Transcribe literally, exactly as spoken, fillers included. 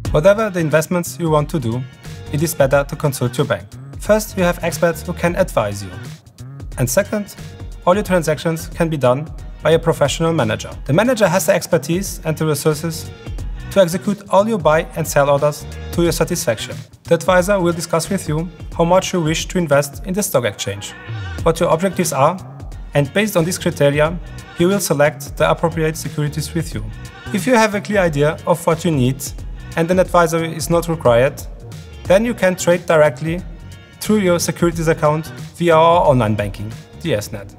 Whatever the investments you want to do, it is better to consult your bank. First, you have experts who can advise you. And second, all your transactions can be done by a professional manager. The manager has the expertise and the resources to execute all your buy and sell orders to your satisfaction. The advisor will discuss with you how much you wish to invest in the stock exchange, what your objectives are, and based on these criteria, he will select the appropriate securities with you. If you have a clear idea of what you need and an advisor is not required, then you can trade directly through your securities account via our online banking, D S net.